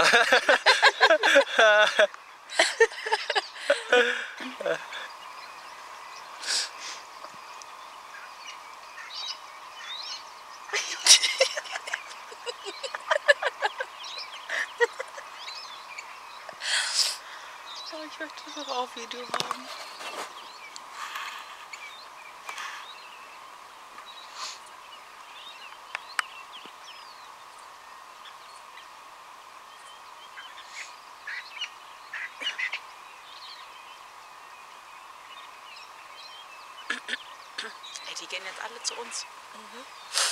Ich möchte das aber auf Video haben. Ey, die gehen jetzt alle zu uns. Mhm.